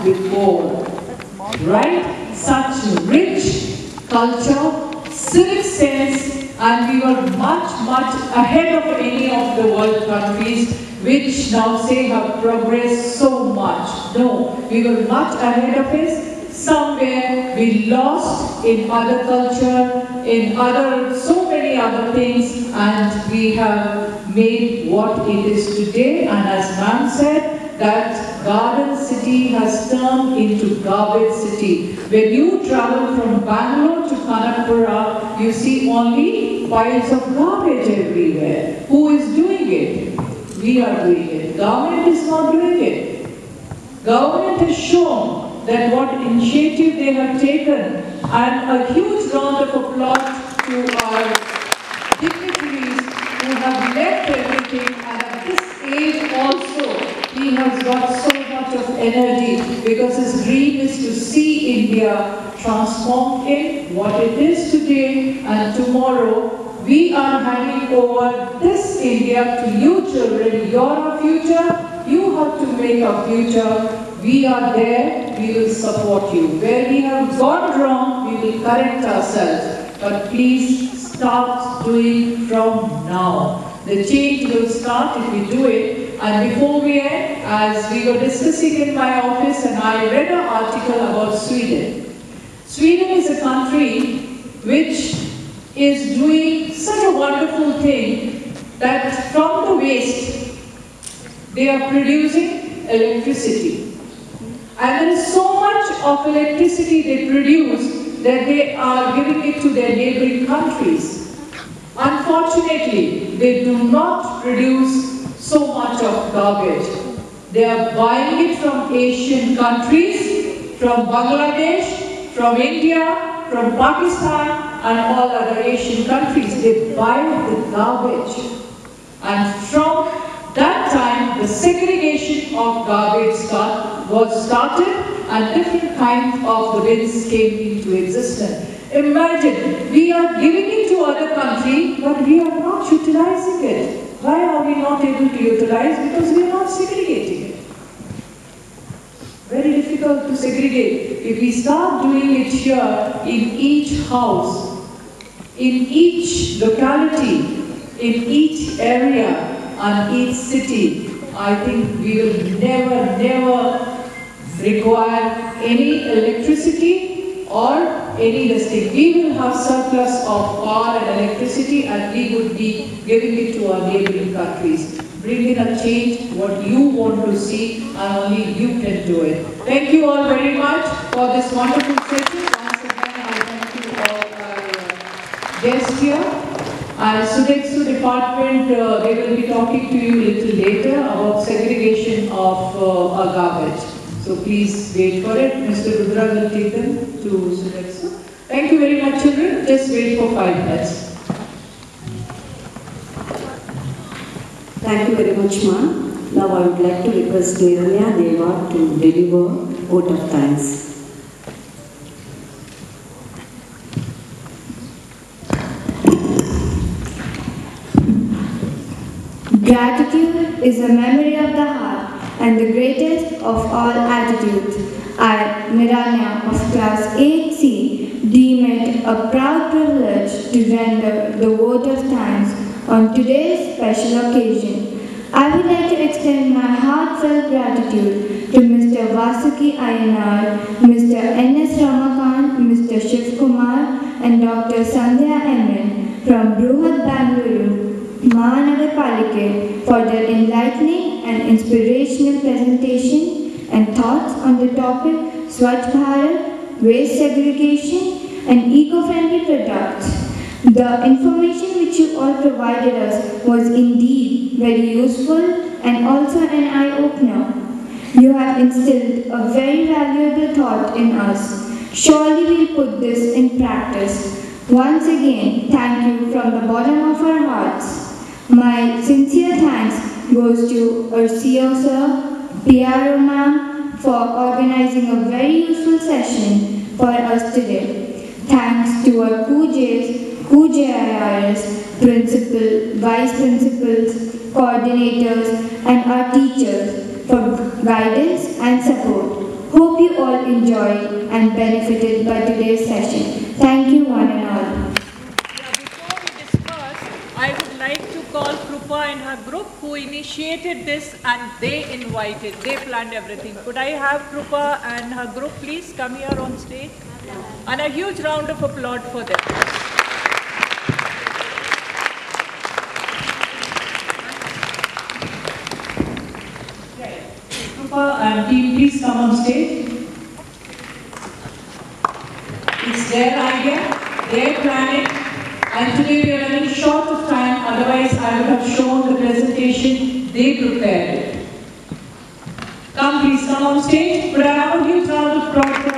before. Right? Such rich culture, civic sense, and we were much ahead of any of the world countries which now say have progressed so much. No, we were much ahead of it. Somewhere we lost in other culture, in so many other things, and we have made what it is today. And as ma'am said, that garden city has turned into garbage city. When you travel from Bangalore to Kanakpura, you see only piles of garbage everywhere. Who is doing it? We are doing it. Government is not doing it. Government has shown that what initiative they have taken, and a huge round of applause to our dignitaries who have left everything, and at this age also he has got so much of energy because his dream is to see India transformed in what it is today, and tomorrow we are handing over this India to you children. Your future, you have to make a future. We are there, we will support you. Where we have gone wrong, we will correct ourselves. But please start doing from now. The change will start if we do it. And before we end, as we were discussing in my office, and I read an article about Sweden. Sweden is a country which is doing such a wonderful thing that from the waste, they are producing electricity. And there is so much of electricity they produce that they are giving it to their neighboring countries. Unfortunately, they do not produce so much of garbage. They are buying it from Asian countries, from Bangladesh, from India, from Pakistan, and all other Asian countries. They buy the garbage. And from that time, the segregation of garbage was started, and different kinds of the bins came into existence. Imagine, we are giving it to other countries, but we are not utilizing it. Why are we not able to utilize? Because we are not segregating it. Very difficult to segregate. If we start doing it here, in each house, in each locality, in each area, and each city, I think we will never require any electricity or any listing. We will have surplus of power and electricity, and we would be giving it to our neighboring countries. Bring in a change, what you want to see, and only you can do it. Thank you all very much for this wonderful session. Once again, I thank you all our guests here. And Sudexu department, they will be talking to you a little later about segregation of garbage. So please wait for it. Mr. Rudra will take them to Sudexu. Thank you very much, children. Just wait for 5 minutes. Thank you very much, ma'am. Now I would like to request Niranya Deva to deliver vote of thanks. Gratitude is a memory of the heart and the greatest of all attitudes. I, Niranya of class 8C, deem it a proud privilege to render the vote of thanks on today's special occasion. I would like to extend my heartfelt gratitude to Mr. Vasuki Ayanar, Mr. N.S. Ramakant, Mr. Shiv Kumar, and Dr. Sandhya Emin from Bruhat Bangalore Mahanagarpalike for their enlightening and inspirational presentation and thoughts on the topic Swachh Bharat, waste segregation and eco-friendly products. The information which you all provided us was indeed very useful and also an eye-opener. You have instilled a very valuable thought in us. Surely we'll put this in practice. Once again, thank you from the bottom of our hearts. My sincere thanks goes to our CEO sir, PRO ma'am, for organizing a very useful session for us today. Thanks to our COOJs, COOJIRS, principal, vice principals, coordinators, and our teachers for guidance and support. Hope you all enjoyed and benefited by today's session. Thank you one and all. Before we disperse, I would like to call Krupa and her group who initiated this and they planned everything. Could I have Krupa and her group please come here on stage? And a huge round of applause for them. Krupa and team, please come on stage. It's their idea, their planning, and today we are running short of time, otherwise I would have shown the presentation they prepared. Come please, come on stage. Could I have a huge round of applause?